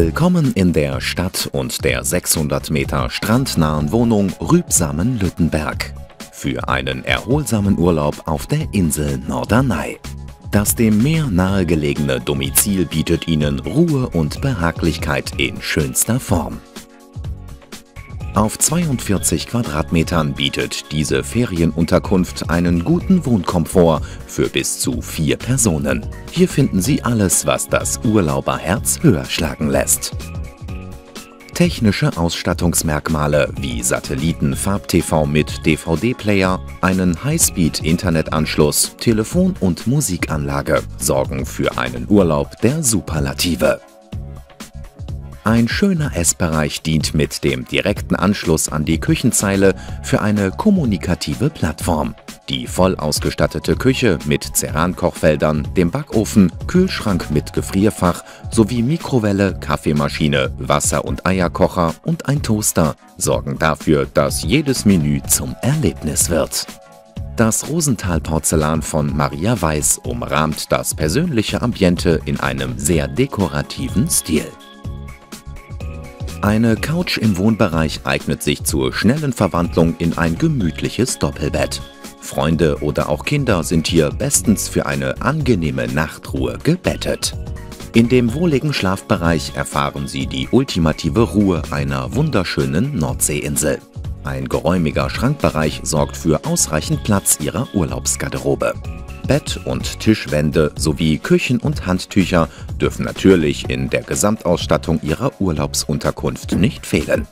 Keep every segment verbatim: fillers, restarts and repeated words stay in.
Willkommen in der Stadt und der sechshundert Meter strandnahen Wohnung Rübsamen-Lüttenberg. Für einen erholsamen Urlaub auf der Insel Norderney. Das dem Meer nahegelegene Domizil bietet Ihnen Ruhe und Behaglichkeit in schönster Form. Auf zweiundvierzig Quadratmetern bietet diese Ferienunterkunft einen guten Wohnkomfort für bis zu vier Personen. Hier finden Sie alles, was das Urlauberherz höher schlagen lässt. Technische Ausstattungsmerkmale wie Satelliten-Farb-T V mit D V D-Player, einen Highspeed-Internetanschluss, Telefon- und Musikanlage sorgen für einen Urlaub der Superlative. Ein schöner Essbereich dient mit dem direkten Anschluss an die Küchenzeile für eine kommunikative Plattform. Die voll ausgestattete Küche mit Ceran-Kochfeldern, dem Backofen, Kühlschrank mit Gefrierfach sowie Mikrowelle, Kaffeemaschine, Wasser- und Eierkocher und ein Toaster sorgen dafür, dass jedes Menü zum Erlebnis wird. Das Rosenthal-Porzellan von Maria Weiß umrahmt das persönliche Ambiente in einem sehr dekorativen Stil. Eine Couch im Wohnbereich eignet sich zur schnellen Verwandlung in ein gemütliches Doppelbett. Freunde oder auch Kinder sind hier bestens für eine angenehme Nachtruhe gebettet. In dem wohligen Schlafbereich erfahren Sie die ultimative Ruhe einer wunderschönen Nordseeinsel. Ein geräumiger Schrankbereich sorgt für ausreichend Platz Ihrer Urlaubsgarderobe. Bett- und Tischwände sowie Küchen- und Handtücher dürfen natürlich in der Gesamtausstattung Ihrer Urlaubsunterkunft nicht fehlen.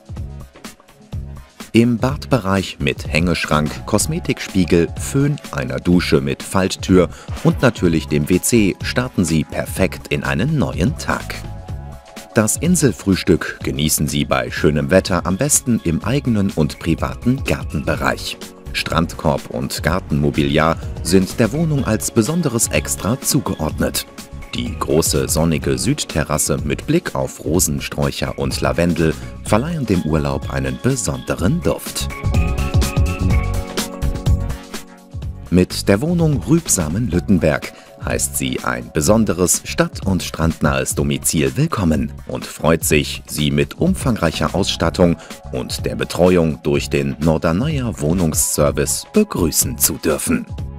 Im Badbereich mit Hängeschrank, Kosmetikspiegel, Föhn, einer Dusche mit Falttür und natürlich dem W C starten Sie perfekt in einen neuen Tag. Das Inselfrühstück genießen Sie bei schönem Wetter am besten im eigenen und privaten Gartenbereich. Strandkorb und Gartenmobiliar sind der Wohnung als besonderes Extra zugeordnet. Die große sonnige Südterrasse mit Blick auf Rosensträucher und Lavendel verleihen dem Urlaub einen besonderen Duft. Mit der Wohnung Rübsamen-Lüttenberg heißt sie ein besonderes stadt- und strandnahes Domizil willkommen und freut sich, Sie mit umfangreicher Ausstattung und der Betreuung durch den Norderneyer Wohnungsservice begrüßen zu dürfen.